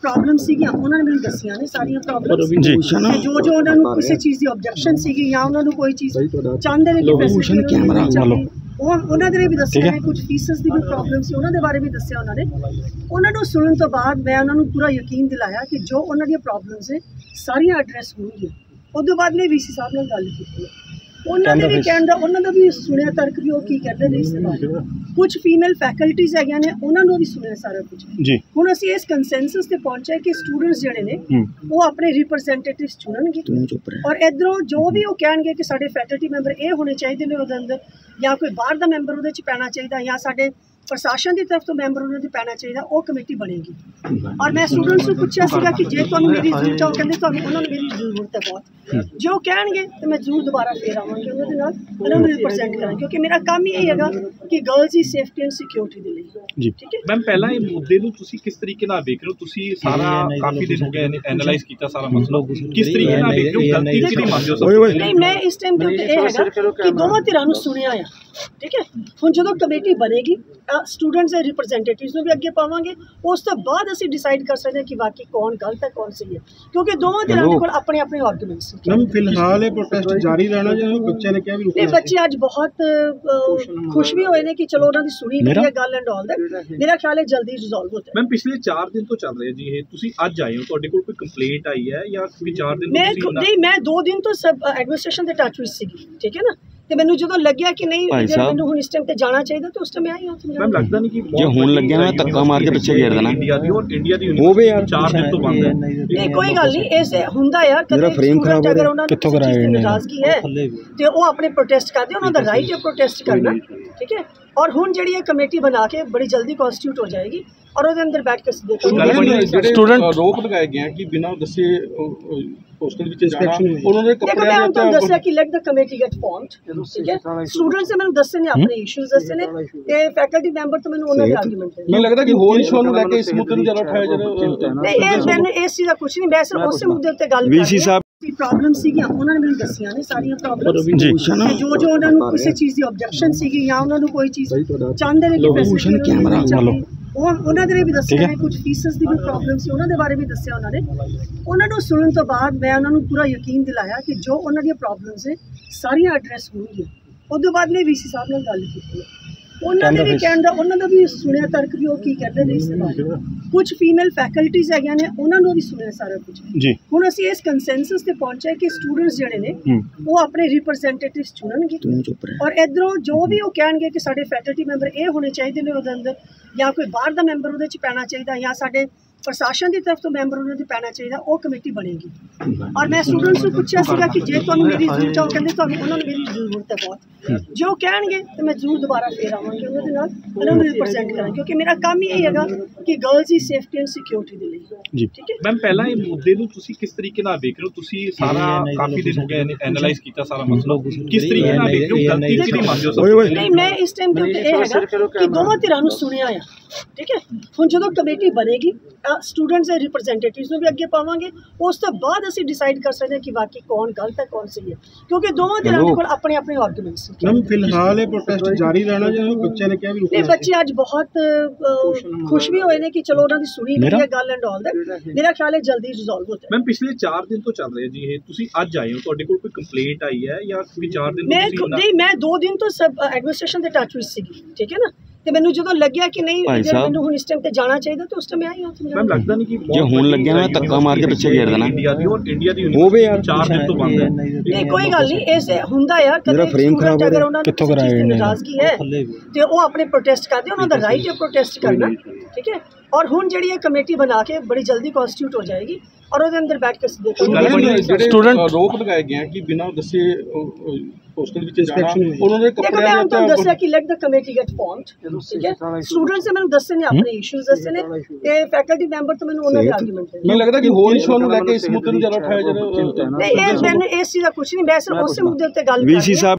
Problem सीगियां उन्होंने मैंने दसियां ने सारियां प्रॉब्लम्स जो जो उन्होंने किसी चीज़ की ऑब्जेक्शन सीगी या उन्होंने कोई चीज़ चाहते हैं कि फैसिलिटी उन्होंने भी दसिया ने कुछ फीसिस की भी प्रॉब्लम सी उन्होंने बारे भी दसिया उन्होंने सुनने तो बाद मैं उन्होंने पूरा यकीन दिलाया कि जो उन्होंने प्रॉब्लम्स है सारियां एड्रैस होंगी। उस बाद ने वीसी साहब ने गल की उन्होंने भी कहना उन्होंने भी सुनिया तर्क भी वो की कहते हैं इस बारे कुछ फीमेल फैकल्टीज है ने उन्होंने भी सुनिया सारा कुछ हुण असीं इस कंसेंसस ते पहुंचे कि स्टूडेंट्स जिहड़े ने वो अपने रिप्रजेंटेटिव्स चुनणगे और इधरों जो भी वो कहणगे कि साडे फैकल्टी मैंबर ये होने चाहिए ने उहदे अंदर या कोई बाहर दा मैंबर उहदे च पैना चाहिए या साडे प्रशासन की तरफ तो मैंबर उन्होंने पैना चाहिए वो कमेटी बनेगी। और मैं स्टूडेंट्स को पूछा सीगा कि जे तुहानूं मेरी जरूरत है वो कहंदे तुहानूं उन्होंने मेरी जरूरत है बहुत जो कहणगे तो मैं जरूर दोबारा फिर आवांगी उन्होंने नाल उन्होंने रिप्रजेंट करांगी क्योंकि मेरा काम यही हैगा कि गर्ल्स की सेफ्टी एंड सिक्योरिटी दे लई। ठीक है मैम पहला ये मुद्दे नूं तुसीं किस तरीके नाल देख रहे हो तुसीं सारा काफ़ी दिन हो गए एनालाइज कीता सारा मसला किस तरीके नाल देख रहे हो गलती किहदी मंनदे हो? नहीं मैं इस टाइम ते उत्ते ये हैगा कि दोवां धिरां नूं सुनिया आ ठीक है हुण जदों कमेटी बनेगी स्टूडेंट्स के रिप्रजेंटेटिव्स भी अगे पावांगे उस तो बाद असीं डिसाइड कर सकते हैं कि वाकई कौन गलत है कौन सही है क्योंकि दोवां धिरां दे कोल अपने अपने आर्गूमेंट्स मैम फिलहाल ये प्रोटेस्ट जारी रहना जो बच्चे ने क्या भी नहीं बच्चे आज बहुत खुश भी होए ने कि चलो उन्हां दी सुनी गई है गल एंड ऑल दैट मेरा ख्याल है जल्दी रिजॉल्व होता है। मैम पिछले 4 दिन तो चल रहे जी ये तुसीं अज आए हो तुहाडे कोल कोई कंप्लेंट आई है या कोई 4 दिन नहीं मैं 2 दिन तो सब एडमिनिस्ट्रेशन दे टच विच सीगी ठीक है ना ਤੇ ਮੈਨੂੰ ਜਦੋਂ ਲੱਗਿਆ ਕਿ ਨਹੀਂ ਜੇ ਮੈਨੂੰ ਹੁਣ ਇਸ ਟਾਈਮ ਤੇ ਜਾਣਾ ਚਾਹੀਦਾ ਤੇ ਉਸ ਟਾਈਮ ਮੈਂ ਆਈ ਹਾਂ। ਮੈਮ ਲੱਗਦਾ ਨਹੀਂ ਕਿ ਜੇ ਹੁਣ ਲੱਗਿਆ ਮੈਂ ਧੱਕਾ ਮਾਰ ਕੇ ਪਿੱਛੇ ਘੇਰ ਦੇਣਾ ਇੰਡੀਆ ਦੀ ਉਹ ਵੀ ਯਾਰ 4 ਦਿਨ ਤੋਂ ਬੰਦ ਹੈ ਨਹੀਂ ਕੋਈ ਗੱਲ ਨਹੀਂ ਇਸ ਹੁੰਦਾ ਯਾਰ ਕਦੇ ਫਰੇਮ ਖਰਾਬ ਅਗਰ ਉਹਨਾਂ ਨੂੰ ਕਿੱਥੋਂ ਕਰਾਏ ਨੇ ਨਾਰਾਜ਼ਗੀ ਹੈ ਤੇ ਉਹ ਆਪਣੇ ਪ੍ਰੋਟੈਸਟ ਕਰਦੇ ਉਹਨਾਂ ਦਾ ਰਾਈਟ ਹੈ ਪ੍ਰੋਟੈਸਟ ਕਰਨਾ ਠੀਕ ਹੈ और हुण जिहड़ी कमेटी बना के बड़ी जल्दी कॉन्स्टिट्यूट हो जाएगी और उहदे अंदर बैठ के स्टूडेंट आरोप लगाए गए कि बिना दसे हॉस्टल विच इंस्पेक्शन उन्होंने कपड़े तो दस्सिया कि let the committee get formed ठीक है स्टूडेंट्स ने मैंने दस्से ने अपने इश्यूज दस्से ने ते फैकल्टी मैंबर तो मैंने उन्होंने भी आर्गूमेंट है मैं लगदा कि होर इशू नु लेके इस मुद्दे नु ज्यादा उठाया जा नहीं ये मैंने इस चीज दा कुछ नहीं मैं सिर्फ उस मुद्दे उत्ते गल वीसी साहब प्रॉब्लम सीगियां उन्होंने मैंने दसियां ने सारियां प्रॉब्लम्स जो जो उन्होंने किसी चीज़ की ऑब्जेक्शन सीगी या उन्होंने कोई चीज़ चाहते हैं कि फैसिलिटी उन्होंने भी दसिया ने कुछ फीसिस की भी प्रॉब्लम सी उन्होंने बारे भी दसिया उन्होंने सुनने तो बाद मैं उन्होंने पूरा यकीन दिलाया कि जो उन्होंने प्रॉब्लम्स है सारियां एड्रैस होंगी। उस बाद ने वीसी साहब ने गल की उन्होंने भी कहना उन्होंने भी सुनिया तर्क भी वो की कहते हैं इस बारे कुछ फीमेल फैकल्टीज है ने उन्होंने भी सुनिया सारा कुछ हुण असीं इस कंसेंसस ते पहुंचे कि स्टूडेंट्स जिहड़े ने वो अपने रिप्रजेंटेटिव्स चुनणगे और इधरों जो भी वो कहणगे कि साडे फैकल्टी मैंबर ये होने चाहिए ने उहदे अंदर या कोई बाहर दा मैंबर उहदे च पैना चाहिए या साडे प्रशासन की तरफ तो मैंबर उन्होंने पैना चाहिए वो कमेटी बनेगी। और मैं स्टूडेंट्स को पूछा सीगा कि जे तुहानूं मेरी जरूरत है वो कहंदे तुहानूं उन्होंने मेरी जरूरत है बहुत जो कहणगे तो मैं जरूर दोबारा फिर आवांगी उन्होंने नाल उन्होंने रिप्रजेंट करांगी क्योंकि मेरा काम यही हैगा कि गर्ल्स की सेफ्टी एंड सिक्योरिटी दे लई। ठीक है मैम पहला ये मुद्दे नूं तुसीं किस तरीके नाल देख रहे हो तुसीं सारा काफ़ी दिन हो गए एनालाइज कीता सारा मसला किस तरीके नाल देख रहे हो गलती किहदी मंनदे हो? नहीं मैं इस टाइम ते उत्ते ये हैगा कि दोवां धिरां नूं सुनिया आ ठीक है हुण जदों कमेटी बनेगी स्टूडेंट्स के रिप्रजेंटेटिव्स भी अगे पावांगे उस तो बाद असीं डिसाइड कर सकते हैं कि वाकई कौन गलत है कौन सही है क्योंकि दोवां धिरां दे कोल अपने अपने आर्गूमेंट्स मैम फिलहाल ये प्रोटेस्ट जारी रहना जो बच्चे ने क्या भी नहीं बच्चे आज बहुत खुश भी होए ने कि चलो उन्हां दी सुनी गई है गल एंड ऑल दैट मेरा ख्याल है जल्दी रिजॉल्व होता है। मैम पिछले 4 दिन तो चल रहे जी ये तुसीं अज आए हो तुहाडे कोल कोई कंप्लेंट आई है या कोई 4 दिन नहीं मैं 2 दिन तो सब एडमिनिस्ट्रेशन दे टच विच सीगी ठीक है ना ਤੇ ਮੈਨੂੰ ਜਦੋਂ ਲੱਗਿਆ ਕਿ ਨਹੀਂ ਜੇ ਮੈਨੂੰ ਹੁਣ ਇਸ ਟਾਈਮ ਤੇ ਜਾਣਾ ਚਾਹੀਦਾ ਤੇ ਉਸ ਟਾਈਮ ਮੈਂ ਆਈ ਹਾਂ। ਮੈਮ ਲੱਗਦਾ ਨਹੀਂ ਕਿ ਜੇ ਹੁਣ ਲੱਗਿਆ ਮੈਂ ਧੱਕਾ ਮਾਰ ਕੇ ਪਿੱਛੇ ਘੇਰ ਦੇਣਾ ਇੰਡੀਆ ਦੀ ਉਹ ਵੀ ਯਾਰ 4 ਦਿਨ ਤੋਂ ਬੰਦ ਹੈ ਨਹੀਂ ਕੋਈ ਗੱਲ ਨਹੀਂ ਇਸ ਹੁੰਦਾ ਯਾਰ ਕਦੇ ਫਰੇਮ ਖਰਾਬ ਅਗਰ ਉਹਨਾਂ ਕਿੱਥੋਂ ਕਰਾਏ ਨੇ ਨਾਰਾਜ਼ਗੀ ਹੈ ਤੇ ਉਹ ਆਪਣੇ ਪ੍ਰੋਟੈਸਟ ਕਰਦੇ ਉਹਨਾਂ ਦਾ ਰਾਈਟ ਹੈ ਪ੍ਰੋਟੈਸਟ ਕਰਨਾ ठीक है और हुण जिहड़ी कमेटी बना के बड़ी जल्दी कॉन्स्टिट्यूट हो जाएगी और उहदे अंदर बैठ के स्टूडेंट आरोप लगाए गए कि बिना दसे हॉस्टल विच इंस्पेक्शन उन्होंने कपड़े तो दस्सिया कि let the committee get formed ठीक है स्टूडेंट्स ने मैंने दस्से ने अपने इश्यूज दस्से ने ते फैकल्टी मैंबर तो मैंने उन्होंने आर्गूमेंट है मैं लगदा कि होर इशू नु लेके इस मुद्दे नु ज्यादा उठाया जा नहीं ये मैंने इस चीज दा कुछ नहीं मैं सिर्फ उस मुद्दे उत्ते गल वीसी साहब